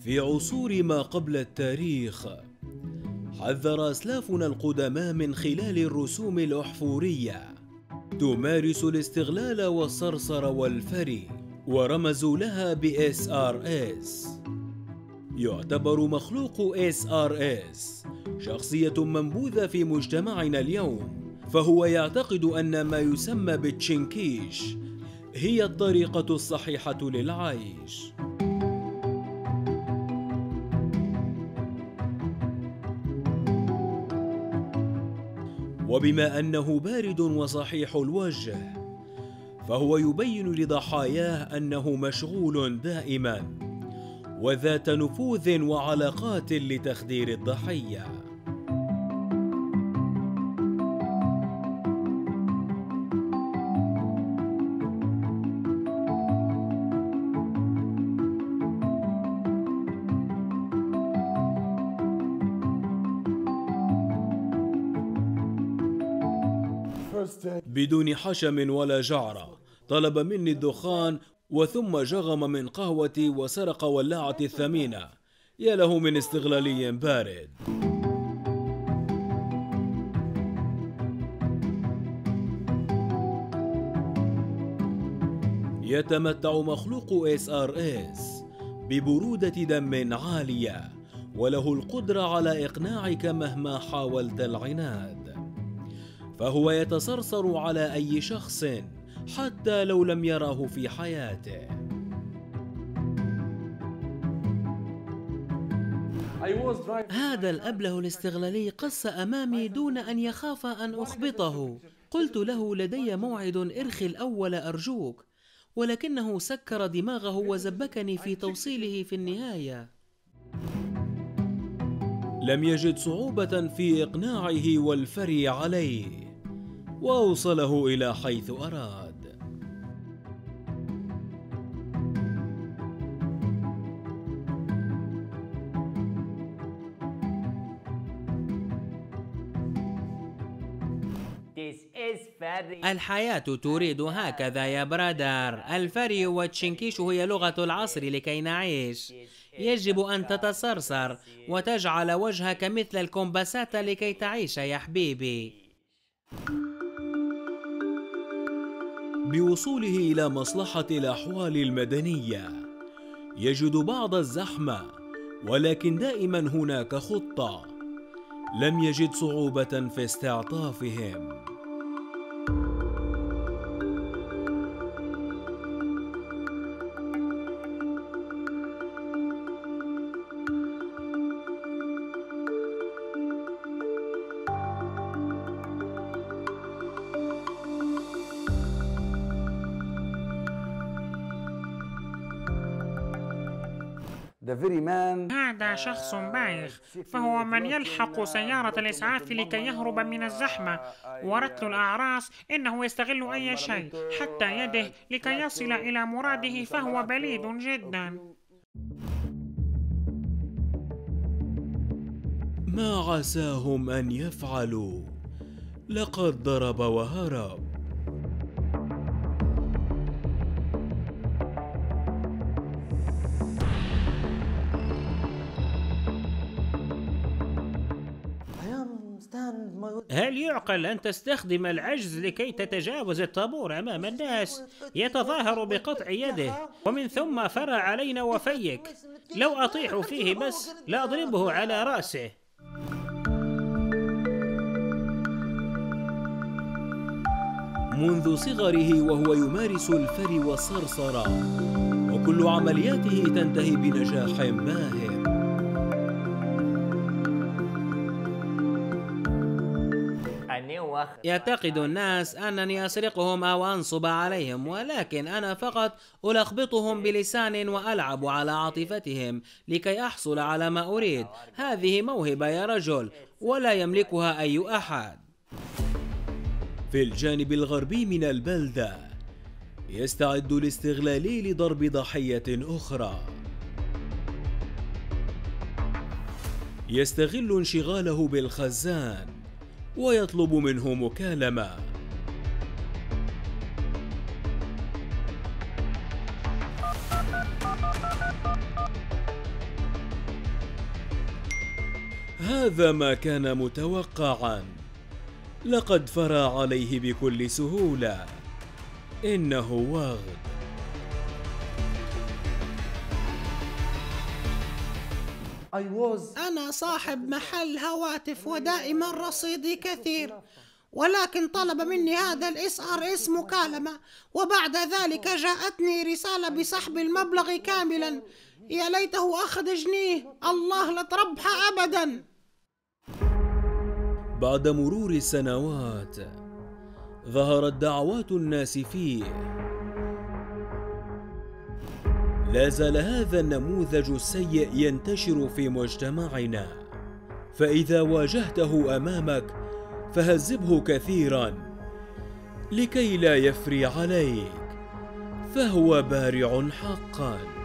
في عصور ما قبل التاريخ، حذر أسلافنا القدماء من خلال الرسوم الأحفورية تمارس الاستغلال والصرصر والفري، ورمزوا لها ب SRS. يعتبر مخلوق SRS شخصية منبوذة في مجتمعنا اليوم، فهو يعتقد أن ما يسمى بالتشنكيش هي الطريقة الصحيحة للعيش. وبما أنه بارد وصحيح الوجه، فهو يبين لضحاياه أنه مشغول دائما وذات نفوذ وعلاقات لتخدير الضحية. بدون حشم ولا جعرة طلب مني الدخان، وثم جغم من قهوتي وسرق ولاعتي الثمينة. يا له من استغلالي بارد. يتمتع مخلوق SRS ببرودة دم عالية، وله القدرة على إقناعك مهما حاولت العناد، فهو يتصرصر على أي شخص حتى لو لم يره في حياته. هذا الأبله الاستغلالي قص أمامي دون أن يخاف أن أخبطه. قلت له: لدي موعد، ارخي الأول أرجوك، ولكنه سكر دماغه وزبكني في توصيله في النهاية. لم يجد صعوبة في إقناعه والفري عليه، وأوصله إلى حيث أراد. الحياة تريد هكذا يا برادر. الفري والتشنكيش هي لغة العصر لكي نعيش. يجب أن تتصرصر وتجعل وجهك مثل الكومباسات لكي تعيش يا حبيبي. بوصوله إلى مصلحة الأحوال المدنية يجد بعض الزحمة، ولكن دائما هناك خطة. لم يجد صعوبة في استعطافهم. هذا شخص بايخ، فهو من يلحق سيارة الإسعاف لكي يهرب من الزحمة. ورتل الأعراس إنه يستغل أي شيء حتى يده لكي يصل إلى مراده، فهو بليد جدا. ما عساهم أن يفعلوا، لقد ضرب وهرب. هل يعقل أن تستخدم العجز لكي تتجاوز الطابور أمام الناس؟ يتظاهر بقطع يده ومن ثم فرى علينا وفيك. لو أطيح فيه بس لأضربه على رأسه. منذ صغره وهو يمارس الفري والصرصرة، وكل عملياته تنتهي بنجاح باهر. يعتقد الناس أنني أسرقهم أو أنصب عليهم، ولكن أنا فقط ألخبطهم بلسان وألعب على عاطفتهم لكي أحصل على ما أريد. هذه موهبة يا رجل، ولا يملكها أي أحد. في الجانب الغربي من البلدة يستعد الاستغلالي لضرب ضحية أخرى. يستغل انشغاله بالخزان ويطلب منه مكالمة. هذا ما كان متوقعا. لقد فرى عليه بكل سهولة. إنه واغد. أنا صاحب محل هواتف ودائما رصيدي كثير، ولكن طلب مني هذا الSRS مكالمة، وبعد ذلك جاءتني رسالة بسحب المبلغ كاملا. يا ليته أخذ جنيه، الله لا تربح أبدا. بعد مرور السنوات ظهرت دعوات الناس فيه. لا زال هذا النموذج السيء ينتشر في مجتمعنا، فإذا واجهته أمامك فهذبه كثيرا لكي لا يفري عليك، فهو بارع حقا.